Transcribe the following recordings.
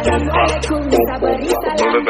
Assalamualaikum, kita beri salam.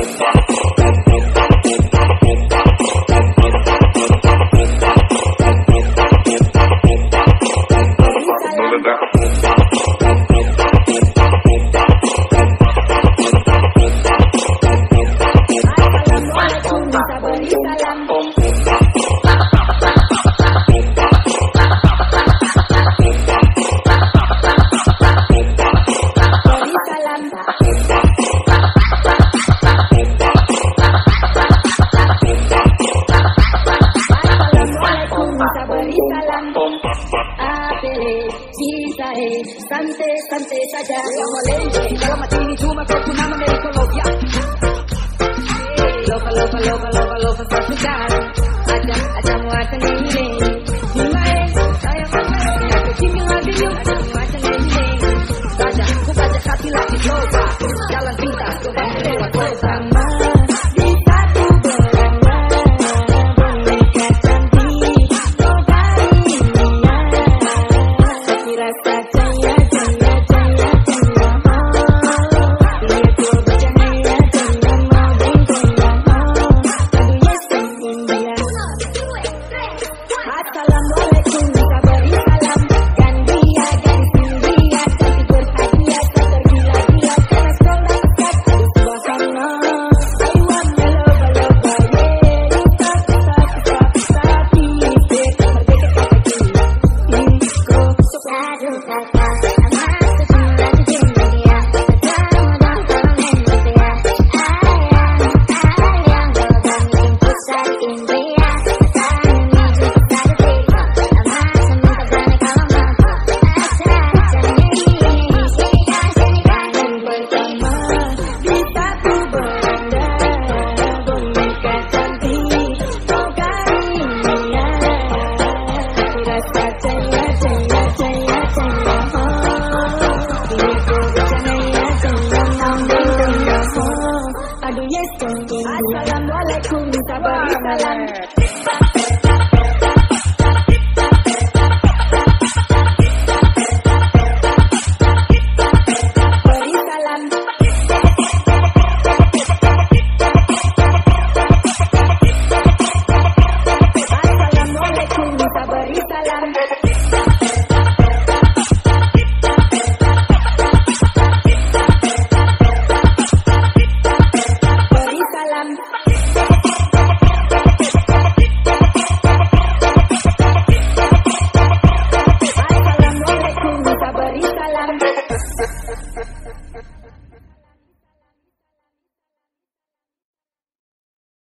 Santai saja, yang meleleh. Kalau mati ini cuma kau guna memberi kolobia. Loba satu cara. Ajak muatan ini. Dimai, saya makan. Ya kecil lagi yuk. Ajak muatan ini. Saja, ku baca hati lagi loba. Jalan pintas, coba lewat kota. Assalamualaikum, kita beri salam. Dan dia gadis mulia, cantik berhadiah, tak tergila-gila karena sekolah dekat di sebuah sana. I wanna loba-loba, yeah, tapi merdeka kata gini. Kok sadu kata, sama sejumlah jujur dia. Secara mudah kalau nembak dia. Ayang, loba bikin pusat India. Assalamualaikum, kita beri salam.